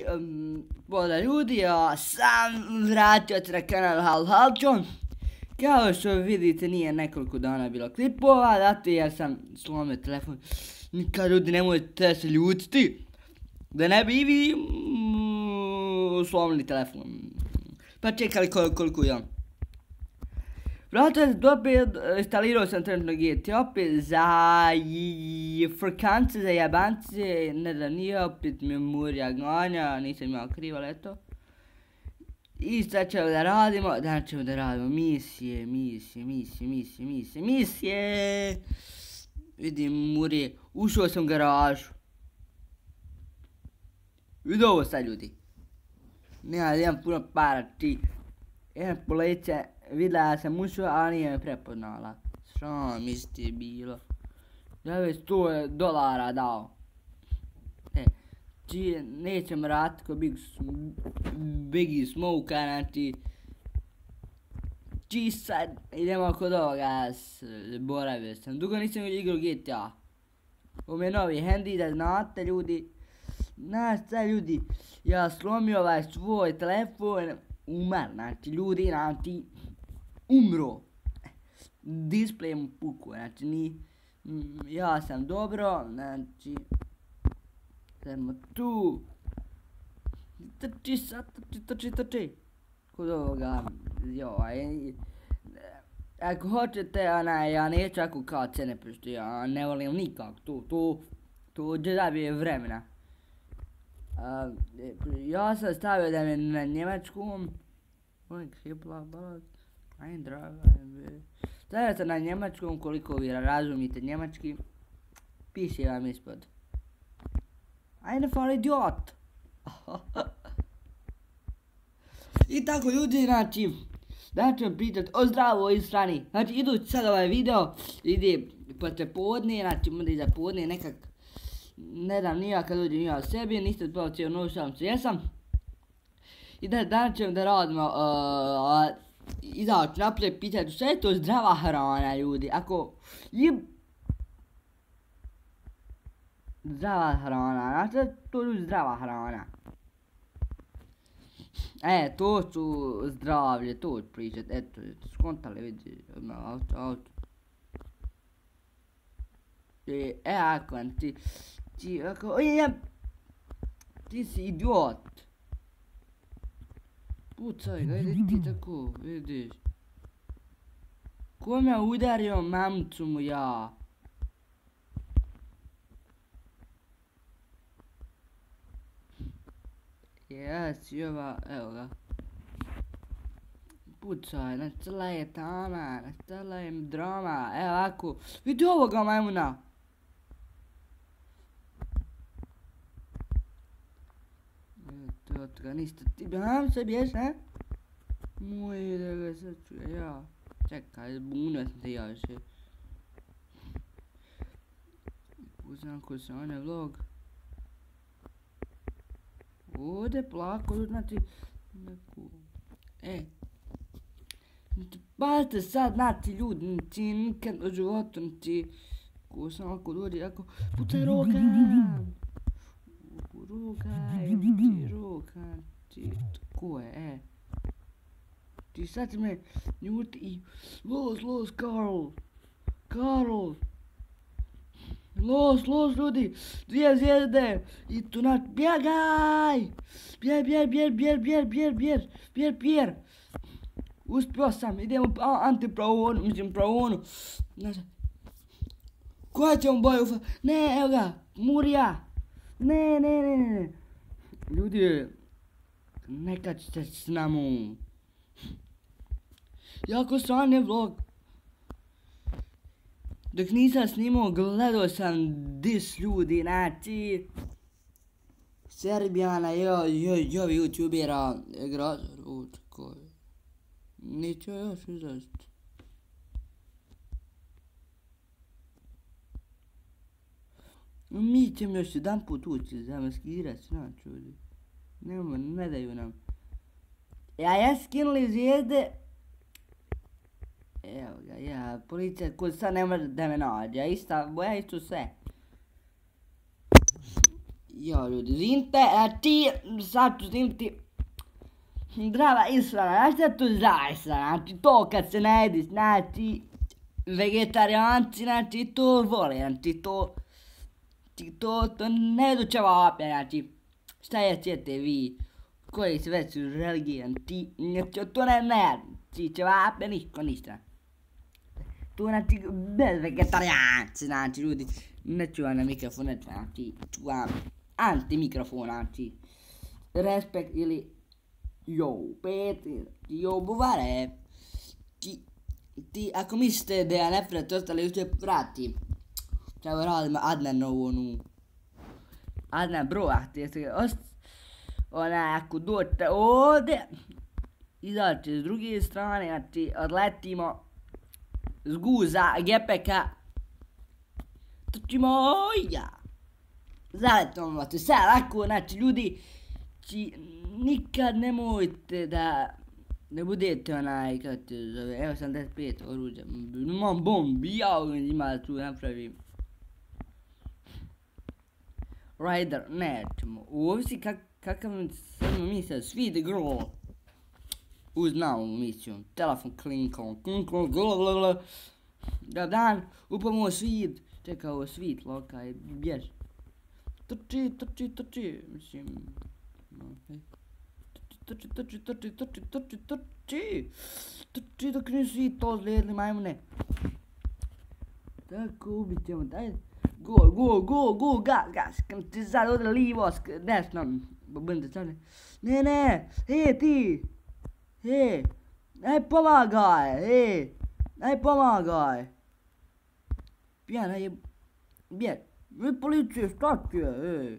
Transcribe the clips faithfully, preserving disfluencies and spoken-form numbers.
um, pozdrav ljudi, ja sam vratio se na kanal Hal Halčo. Kao što vidite, nije nekoliko dana bilo klipova, zato jer sam slomio telefon. Nikad ljudi nemojte se ljutiti, da ne bi i vi mm, slomili telefon. Pa čekali koliko, koliko je on. Vratio se opet, instalirao sam trenutno G T A opet za frkance, za jebance, ne da nije opet memorija ganja, nisam imao krivo, ali eto. I sad ćemo da radimo, danas ćemo da radimo misije, misije, misije, misije, misije, misije. Vidim Murije, ušao sam u garažu. Vidi ovo sad ljudi. Nema, imam puno para, ti. Jedan policija, vidjela sam ušao, ali nije me prepoznala. Što misli bilo? Da bi sto dolara dao. E, ti nećem raditi ko Big, Biggie Smoke, znači. Ti sad idemo kod ovoga, boravio sam. Dugo nisam igrao G T A. Ovo je novi handy, da znate ljudi. Znaš šta ljudi, ja slomio ovaj svoj telefon, umar, znači ljudi, znači, umro. Display mu puku, znači ni, ja sam dobro, znači, idemo tu. Trči sad, trči, trči, trči. Kod ovoga, joj, ako hoćete, onaj, ja neću ako kao cene, pošto ja ne volim nikak, to, to, to džedabije vremena. Uh, ja sam stavio da mi na njemačkom. Stavio sam na njemačkom koliko vi razumite njemački. Piše vam ispod. Ajde fal idiot. I tako ljudi, znači, da ću vam pričat o zdravoj strani. Znači idući sad ovaj video ide poslije podne, znači možda iza podne nekak. Ne znam, nija kad dođem ja o sebi, niste odpao cijelu noć, sam se jesam. I da danas ćemo da radimo, uh, izaći naprijed, pitati što je to zdrava hrana ljudi, ako je zdrava hrana, znači to je zdrava hrana. E, to su zdravlje, to ću pričat, eto, skontali vidi, auto, auto. E, e ako, ti, ti, ako, oj, ja, ti si idiot. Pucaj ga, idi ti tako, vidiš. Ko me udario mamcu mu ja? Jesi ova, evo ga. Pucaj, nastala je tama, nastala je drama, evo ovako. Vidi ovoga majmuna. Eto, od ga niste ti, bam se biješ, ne? Moj, da ga sad čuje, ja. Čekaj, bunio sam te ja više. Uznam ko se one vlog. Ovdje plako, znači, neku, e. Pazite sad, znači ljudi, znači nikad u životu, znači, ko sam ovako dođe, ako, pucaj roka, roka, ti roka, ti, ko je, e. Ti sad će me njuti i, los, los, Karl, Karl. Los, los ljudi, dvije zvijezde i tu naš, bjegaj! Bjer, bjer, bjer, bjer, bjer, bjer, bjer, bjer, bjer. Uspio sam, idemo u antipravonu, mislim pravonu. Koja ćemo boju? Ne, evo ga, Murija. Ne, ne, ne, ne. Ljudi, nekad ćete s nama. Jako sranje vlog. Dok nisam snimao, gledao sam dis ljudi, znači Serbijana, jo, jo, jo, youtubera, Grazor, u, tako je. Neće još izaći. Mi ćemo još jedan put ući, zamaskirat, znači ljudi. Nemo, ne daju nam. Ja, ja skinuli zvijezde. Evo ga, ja, policija koji sad ne može da me nađe, ja ista, boja isto sve. Jo ljudi, zimte, znači, sad ću snimiti zdrava ishrana, znači šta je to zdrava ishrana, znači to kad se najedi, znači vegetarijanci, znači to vole, znači to, to, to ne jedu ćevape, znači šta ječete vi, koji su već religije, znači to ne ne, znači ćevape niko ništa. Tu znači bez vegetarijanci, znači ljudi, ne čuvam na mikrofon, ne čuvam, znači čuvam anti-mikrofon, znači respekt ili jo, pet, jo, buvare, ti, ti, ako mislite da ja ne prati ostali, ušte prati, čevo radimo Adnanovu onu, Adnan bro, ona, ako dođete ovdje, izađete s druge strane, znači odletimo, z guza, gepeka, trčimo, ja, zaletom vas, sve lako, znači ljudi, či, nikad nemojte da, da budete onaj, kako te zove, evo osamdeset pet oruđa, imam bombi, ja ima tu napravim. Rider, nećemo, ovisi kak, kakav sam mislio, Sweet Girl, uz novu misiju, telefon klinkom, klinkom, blablabla, da dan, upamo Sweet, čekaj ovo Sweet, lokaj, bjež, trči, trči, trči, mislim, trči, trči, trči, trči, trči, trči, trči dok nisi to zlijedli majmune. Tako, ubit ćemo, daj, go, go, go, go, gas, gas, kam ti sad ode livo, desno, bunde strane, ne, ne, he ti, he, aj pomagaj, he, aj pomagaj, pijana je, bjer, vi policije, šta ti je, he,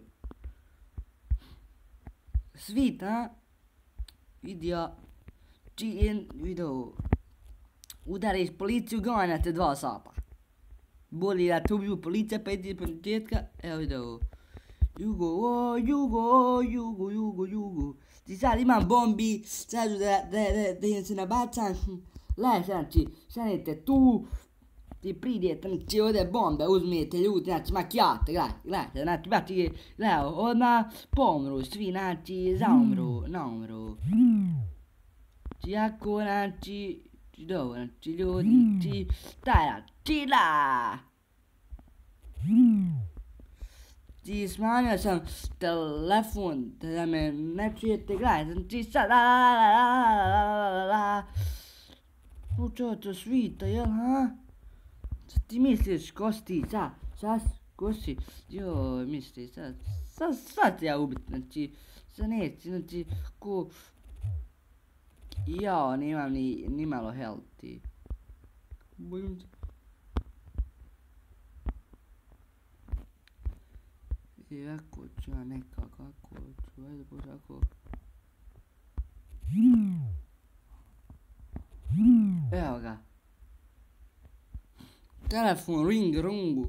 Sweet, a? Vidio, či, vidio, udariš policiju, ganjate dva sata. Bolje da te ubiju policija, pa idi po početka, evo vidio, Jugo, o, Jugo, o, Jugo, Jugo, Jugo. Ti sad imam bombi, sad ću da, da, da, da im se nabacam, gledaj, znači, stanete tu, ti pridete, znači ovdje bombe, uzmijete ljudi, znači makijate, gledaj, gledajte, znači, znači, gledaj, odmah pomru, svi, znači, zaumru, naumru. Znači, ako, znači, dobro, znači, ljudi, znači, taj, znači, da. Ti smanjio sam telefon, da me ne čujete, gledaj, znači, sad, la, la, la, la, la, la, la, o, čo to svita, jel, ha? Ti misliš, ko si ti, sad, sad, ko si, joj, misliš, sad, sad, sad ću ja ubit, znači, sad neći, znači, ko, jao, nimam ni, ni malo healthy, bojim se, i ako ću ja nekako, ako ću, ajde bože, ako, evo ga. Telefon, ring, rungu.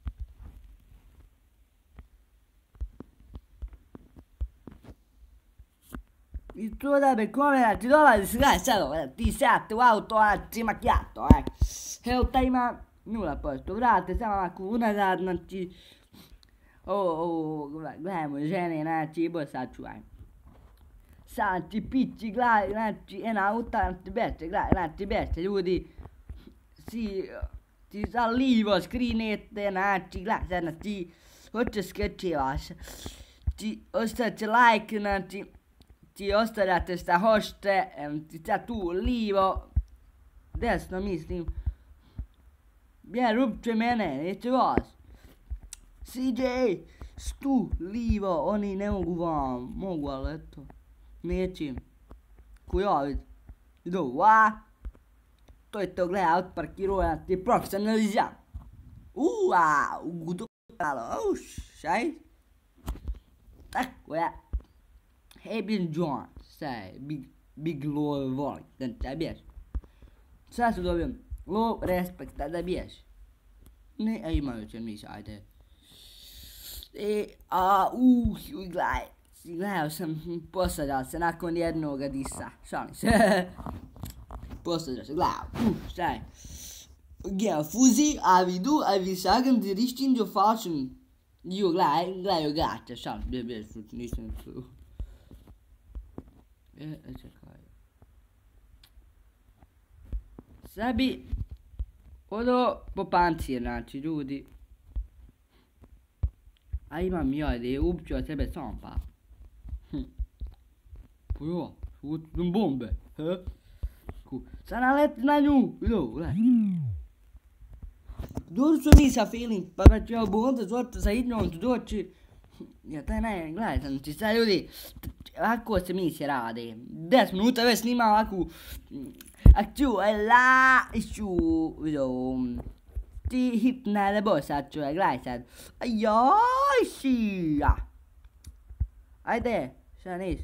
I to da be kome da ti dolazi, gledaj sad, ti sate u auto, znači macchiato, eh. Helta ima nula posto, vrate samo ovako unazad, znači, o, o, gledajmo žene, znači, bo sačuvaj. Sad ti pići, gledaj, znači, ena auta, znači, beće, gledaj, znači, beće, ljudi, si, ti za livo skrinete, znači, gledaj, sad, znači, hoće skečevaš, ti ostavite like, znači, ti ostavljate šta hoćete, ti sad tu livo, desno mislim, bjer, upće mene, neće vas, C J, stu, livo, oni ne mogu vam, mogu, ali eto, nećem, ko ja vid, idu, va, to je to, gledaj, outparkirao ja ti profesionalizam, uaa, ugudopalo, ušaj, tako je. Hej, bin John, saj, big, big low volik, da biješ. Sad su dobio low respect, da biješ. Ne, a imaju će mi, ajde. E, a, uh, gledaj, gledao sam, posadao se nakon jednog disa, šalim se. Posadao se, gledao, uh, saj. Gledao, fuzi, a vidu, a vi sagam di richting jo falschen. Jo, gledaj, gledaj, gaća, šal, bje, bje, šut, nisam tu. E, e, čekaj. Sad bi odo po pancir, znači, ljudi. A imam ja ideju, ubit ću ja sebe sam, pa. Hm. Pa ja, šutim bombe, he? Sad naleti na nju, idu, gledaj. Dođu su mi sa feeling, pa već ja bombe, zvorte sa idnjom tu doći. Ja, taj ne, gledaj, znači sad ljudi, ovako se misije rade. deset minuta već snima ovakvu akciju, la, išu, vidio, ti hitna nebo sad čuje, gledaj sad. Ajoj, si, ja. Ajde, šta nis,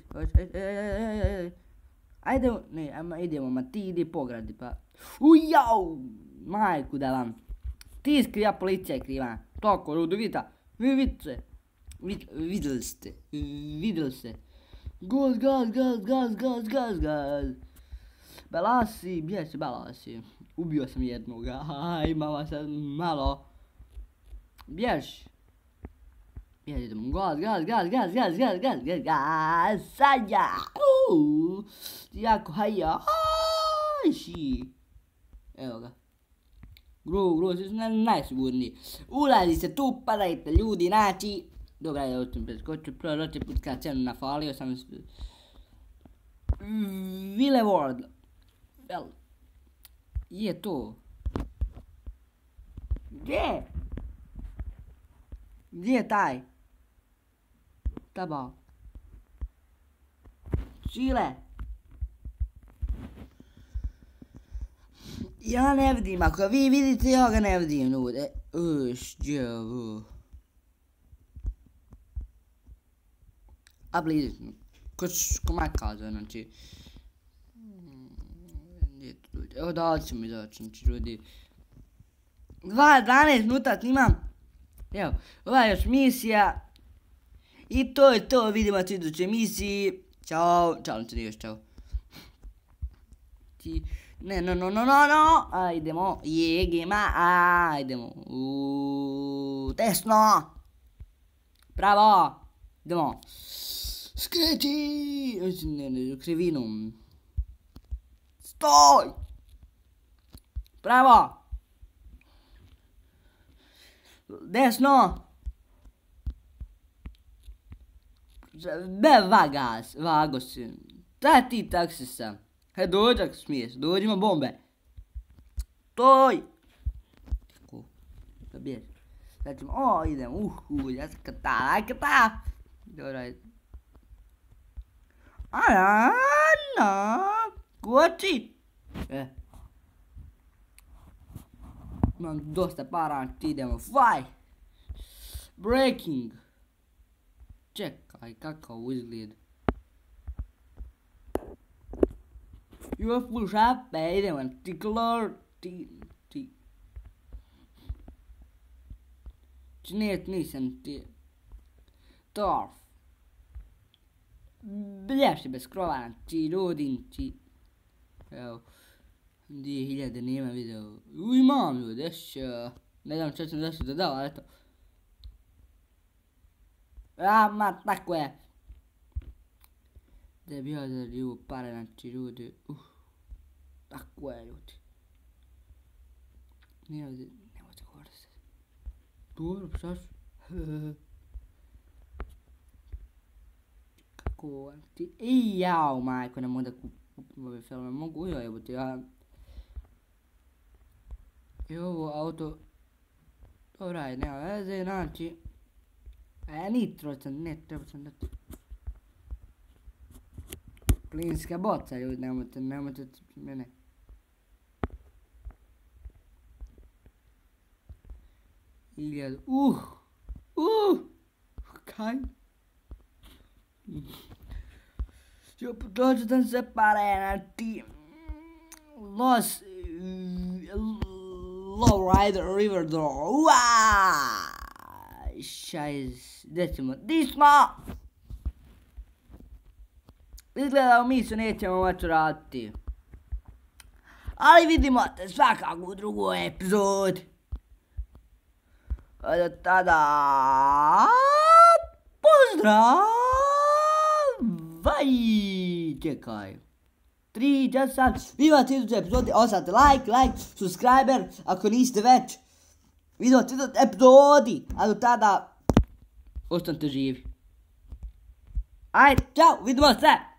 ajde, ne, idemo, ma ti idi pogradi, pa. Ujau, majku da vam. Ti skriva, policija je kriva, toko, ludo, vidite, vi vidite. Vid, vidjeli ste, vidjeli ste. Gaz, gaz, gaz, gaz, gaz, gaz, gaz. Belasi, gdje si Belasi? Ubio sam jednoga, aj, mama sad malo. Bjež. Bjež, idemo, gaz, gaz, gaz, gaz, gaz, gaz, gaz, gaz, gaz, sadja. Uuu, jako haja, ajši. Evo ga. Gru, gru, svi su najsigurniji. Ulazi se tu, padajte ljudi, znači. Dobra, ja sam preskočio, prvo put kad cenu nafalio sam Ville World. Vel, je to. Gdje? Gdje je taj? Taba. Čile. Ja ne vidim, ako vi vidite, ja ga ne vidim, ljude. Uš, djevo. A blizu smo. Ko maj kazao, znači. Evo da ću mi doći, znači ljudi. dvanaest minuta snimam. Evo, ova je još misija. I to je to, vidimo se u idućoj misiji. Ćao, čao, znači još čao. Ne, no, no, no, no, no. A, idemo, jegima, a, idemo. Uuu, desno. Pravo. Idemo. Skreti! Ne, ne, krivinom. Stoj! Pravo! Desno! Be vagas, vago si. Da ti taksisa. Hej, dođi ako smiješ, dođimo bombe. Stoj! Tako, da bježi. Sad ćemo, o, idem, uhu, ja sam kata, aj kata! Dobra, Ana, koči! E. Imam dosta para, ti idemo, faj! Breaking! Čekaj, kakav izgled. Ima full šape, idemo, ti klor, ti, ti. Činijet nisam ti. Torf. Blješ bez krova, znači ljudi, znači. Evo. Dvije hiljade nema video. U, imam ljudi, još. Ne znam što sam došli da dao, ali eto. A, ma, tako je. Da bi ja da ljubu pare, znači ljudi. Uh. Tako je ljudi. Nije ovdje, nemojte govoriti se. Dobro, šta su? Kako ti... I jao, majko, ne mogu da kupim ove filme. Mogu joj jebati, ja... I ovo auto... Dobra je, nema veze, znači... E, nitro sam, ne, treba sam dati... Plinska boca, ljudi, nemojte, nemojte, mene... Iljad, uh! Uh! Kaj? Io potrò tan separare ti Los Lowrider River Draw. Uaaaa! Šajz, decimo, di smo? Izgleda mi se nećemo moći raditi. Ali vidimo te svakako u drugoj epizodi. A do tada, pozdrav! Vaj, čekaj. Tri, četiri, sad. Vi imate iduće epizode, ostavite like, like, subscriber, ako niste već. Vidite iduće epizodi, a do tada, ostanite živi. Ajde, čao, vidimo se!